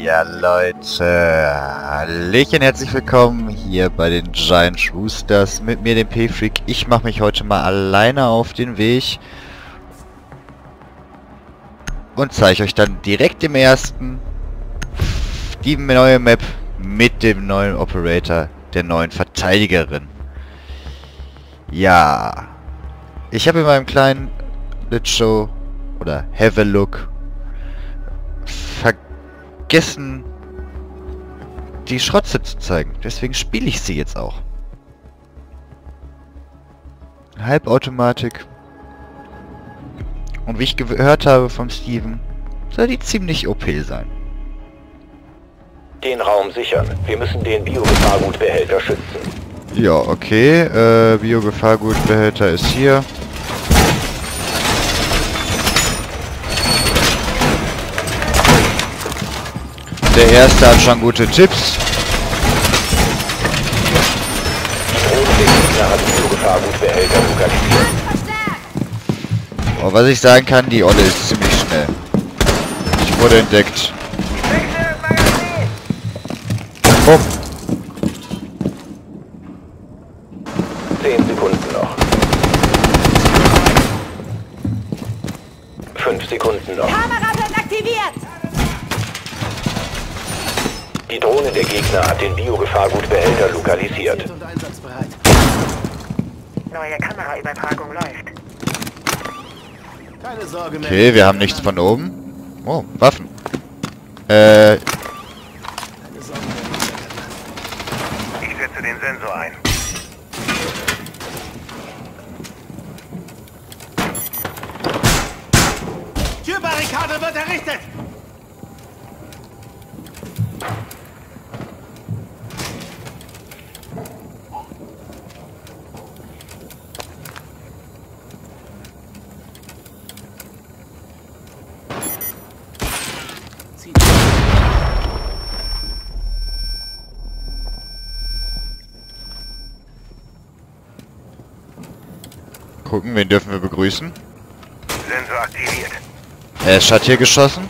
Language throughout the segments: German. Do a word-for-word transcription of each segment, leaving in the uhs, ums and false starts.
Ja Leute, Hallöchen, herzlich willkommen hier bei den Giant Roosters mit mir, dem P-Freak. Ich mache mich heute mal alleine auf den Weg und zeige euch dann direkt im ersten die neue Map mit dem neuen Operator, der neuen Verteidigerin. Ja, ich habe in meinem kleinen Let's Show oder Have a Look vergessen, die Schrotze zu zeigen. Deswegen spiele ich sie jetzt auch. Halbautomatik. Und wie ich gehört habe vom Steven, soll die ziemlich O P sein. Den Raum sichern. Wir müssen den Biogefahrgutbehälter schützen. Ja, okay. Äh, Biogefahrgutbehälter ist hier. Der erste hat schon gute Tipps. Der Gegner hat den Biogefahrgutbehälter lokalisiert. Oh, was ich sagen kann, die Olle ist ziemlich schnell. Ich wurde entdeckt. Bumm. Zehn Sekunden noch. Fünf Sekunden noch. Kamera wird aktiviert! Die Drohne der Gegner hat den Biogefahrgutbehälter lokalisiert. Neue Kameraübertragung läuft. Keine Sorge mehr. Okay, wir haben nichts von oben. Oh, Waffen. Äh, Ich setze den Sensor ein. Türbarrikade wird errichtet! gucken, wen dürfen wir begrüßen? Sensor aktiviert. Ash hat hier geschossen.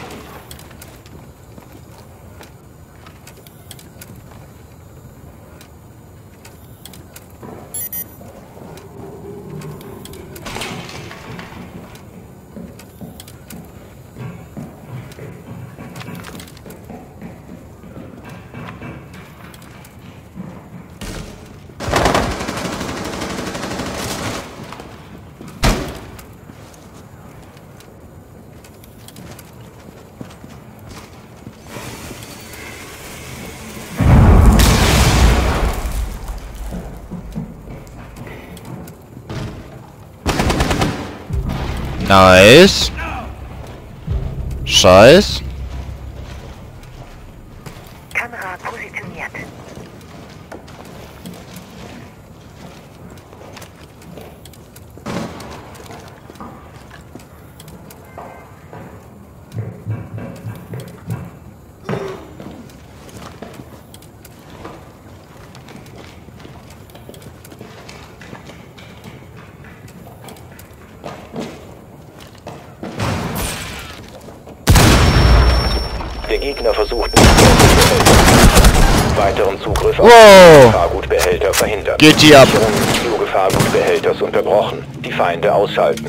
Nice. Scheiß. Kamera positioniert. Der Gegner versucht weiteren Zugriff auf Wow. den Gefahrgutbehälter verhindern. Geht die ab. Sicherung des Biogefahrgutbehälters unterbrochen. Die Feinde ausschalten.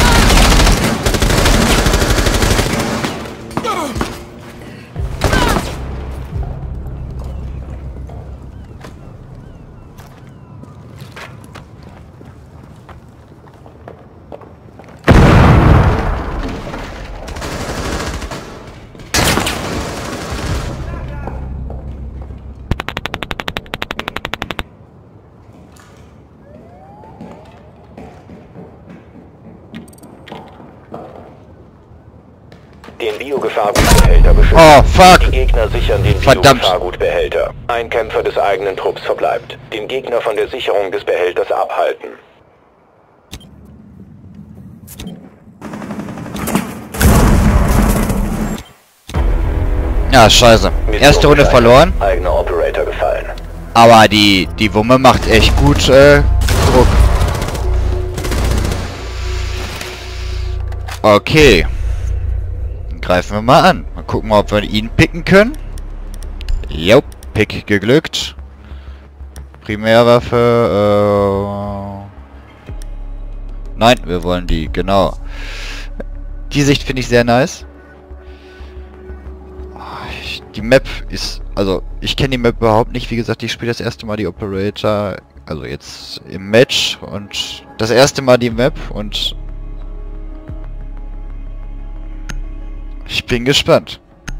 Den Biogefahrgutbehälter beschützen. Oh, fuck. Die Gegner sichern den Verdammt. Biogefahrgutbehälter. Ein Kämpfer des eigenen Trupps verbleibt. Den Gegner von der Sicherung des Behälters abhalten. Ja, scheiße. Erste Runde verloren. Eigener Operator gefallen. Aber die, die Wumme macht echt gut äh, Druck. Okay. Dann greifen wir mal an. Mal Mal gucken, ob wir ihn picken können. Jo, Pick geglückt. Primärwaffe, äh... Nein, wir wollen die, genau. Die Sicht finde ich sehr nice. Die Map ist, also ich kenne die Map überhaupt nicht. Wie gesagt, ich spiele das erste Mal die Operator, also jetzt im Match und das erste Mal die Map und ich bin gespannt.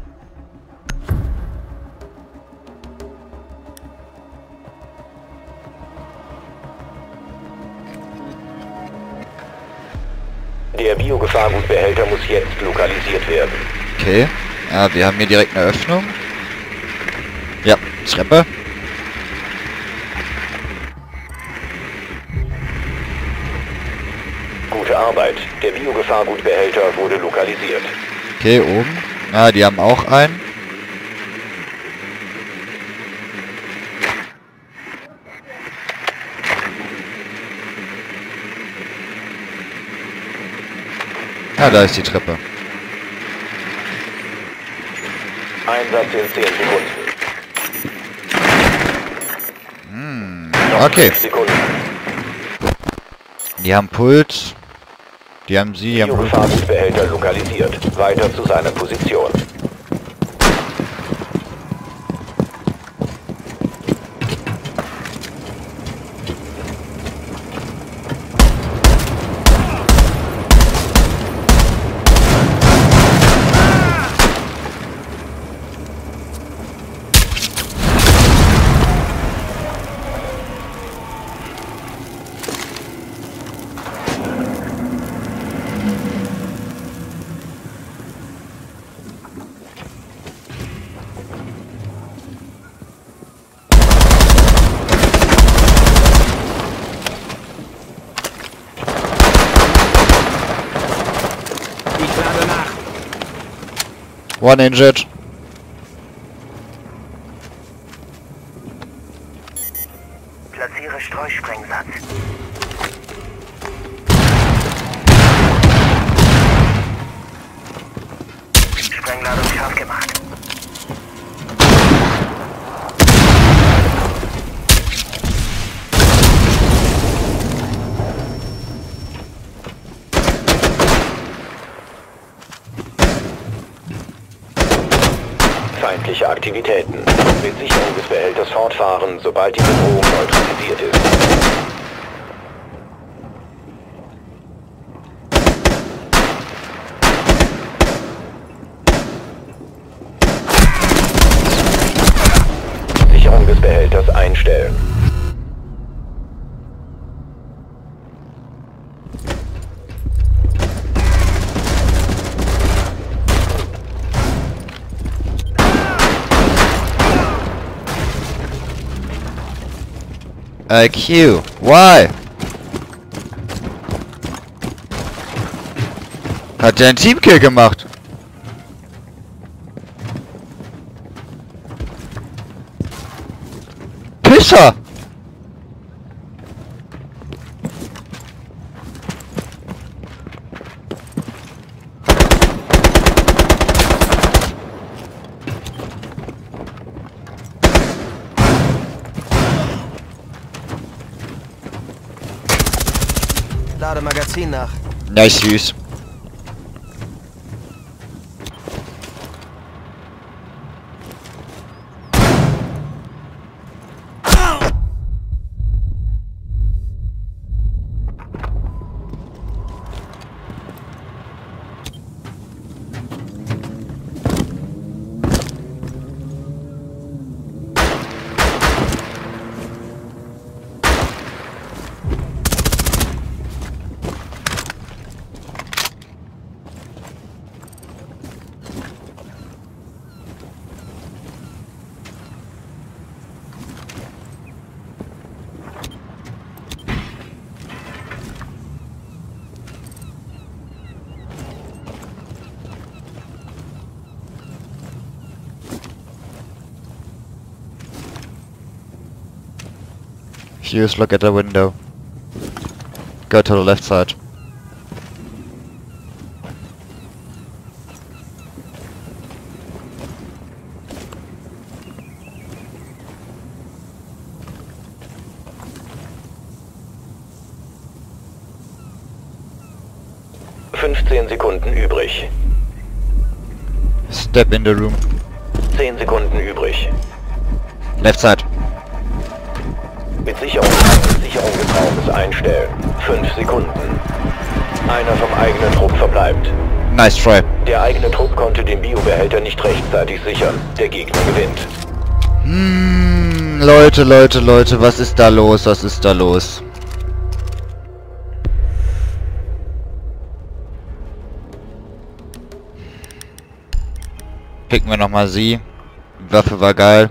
Der Biogefahrgutbehälter muss jetzt lokalisiert werden. Okay. Ja, wir haben hier direkt eine Öffnung. Ja, Treppe. Gute Arbeit. Der Biogefahrgutbehälter wurde lokalisiert. Okay, oben. Ah, die haben auch einen. Ah, da ist die Treppe. Einsatz in zehn Sekunden. Hm, Noch okay. fünf Sekunden. Die haben Pult. Die haben sie, die haben Pult. Biogefahrgutbehälter lokalisiert. Weiter zu seiner Position. One injured. Platziere Streusprengsatz. Sprengladung scharf gemacht. Feindliche Aktivitäten. Mit Sicherung des Behälters fortfahren, sobald die Bedrohung neutralisiert ist. Sicherung des Behälters einstellen. I Q. Why? Hat der einen Teamkill gemacht? Pisser! Lade Magazin nach. Nice, süß. Hughes, look at the window. Go to the left side. fünfzehn Sekunden übrig. Step in the room. zehn Sekunden übrig. Left side. Mit Sicherung, Sicherung des Raumes einstellen. fünf Sekunden. Einer vom eigenen Trupp verbleibt. Nice try. Der eigene Trupp konnte den Biobehälter nicht rechtzeitig sichern. Der Gegner gewinnt. Hm, Leute, Leute, Leute, was ist da los? Was ist da los? Picken wir nochmal sie. Die Waffe war geil.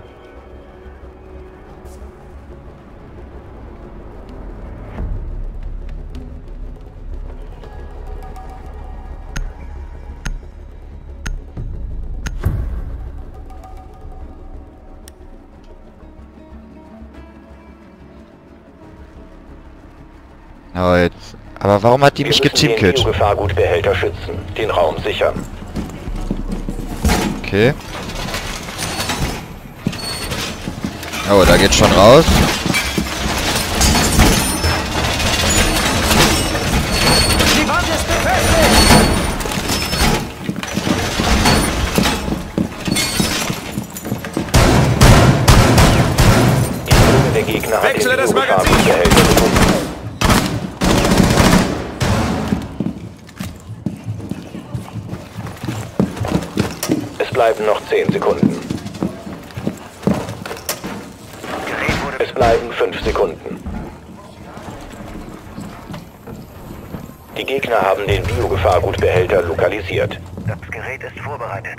Oh, jetzt. Aber warum hat die mich geteamkillt? Den Gefahrgutbehälter schützen. Den Raum sichern. Okay. Oh, da geht's schon raus. Die Wand ist befestigt! Die Zone der Gegner hat Wechsle den das Magazin! Gefahrgutbehälter gefunden. Es bleiben noch zehn Sekunden. Gerät wurde Es bleiben fünf Sekunden. Die Gegner haben den Biogefahrgutbehälter lokalisiert. Das Gerät ist vorbereitet.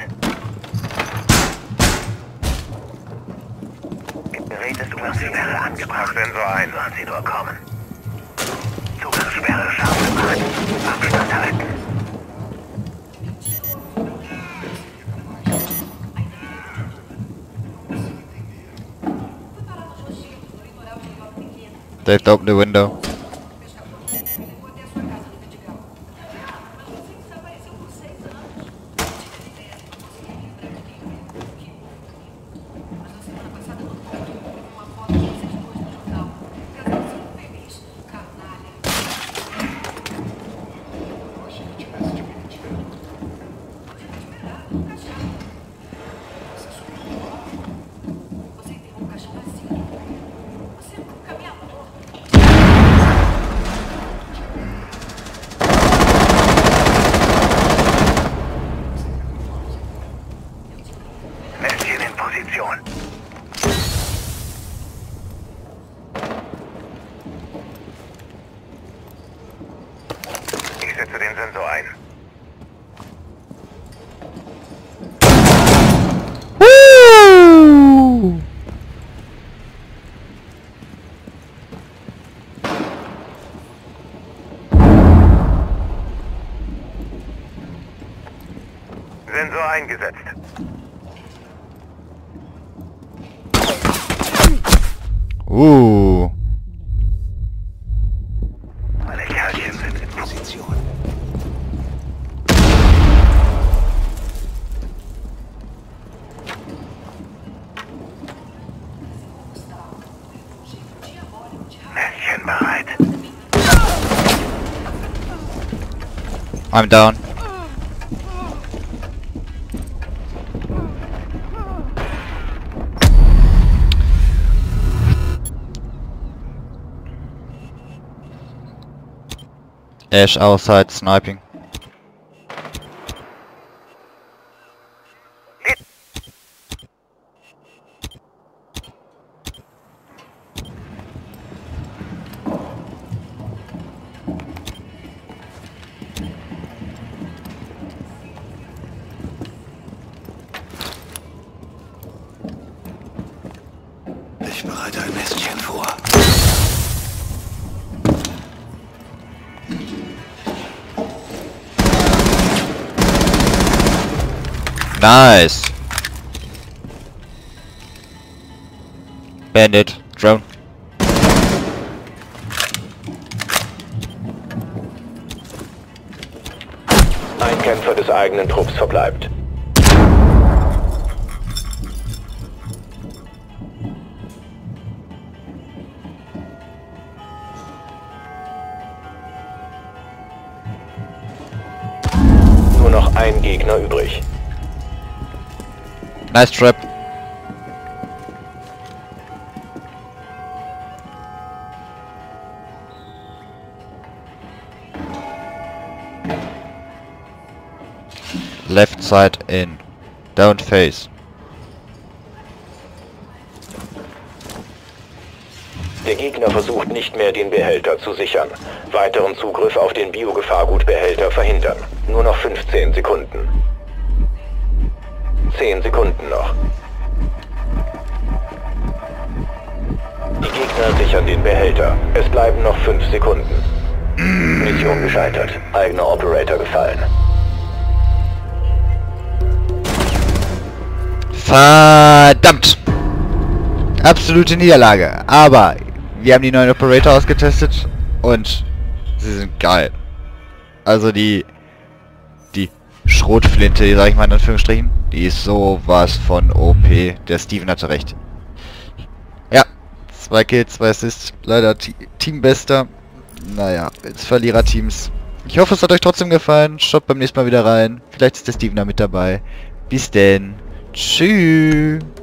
Gerät ist Zugangssperre angebracht. Sensor ein. Lass sie nur kommen. Zugangssperre scharf gemacht. Abstand halten. They've opened the window. Männchen in Position. Ich setze den Sensor ein. Woo! Sensor eingesetzt. Uh. Meine Kerlchen sind in Position. Männchen bereit. I'm down. Ash outside sniping. Ich bereite ein Nestchen vor. Nice. Bandit. Drone. Ein Kämpfer des eigenen Trupps verbleibt. ein Gegner übrig. Nice trap. Left side in. Don't face. Der Gegner versucht nicht mehr, den Behälter zu sichern. Weiteren Zugriff auf den Biogefahrgutbehälter verhindern. Nur noch fünfzehn Sekunden. zehn Sekunden noch. Die Gegner sichern den Behälter. Es bleiben noch fünf Sekunden. Mission gescheitert. Eigener Operator gefallen. Verdammt! Absolute Niederlage. Aber wir haben die neuen Operator ausgetestet und sie sind geil. Also die die Schrotflinte, sag ich mal in Anführungsstrichen, die ist sowas von O P. Der Steven hatte recht. Ja, zwei Kills, zwei Assists, leider Teambester. Naja, jetzt Verliererteams. Ich hoffe, es hat euch trotzdem gefallen. Schaut beim nächsten Mal wieder rein. Vielleicht ist der Steven da mit dabei. Bis denn. Tschüss.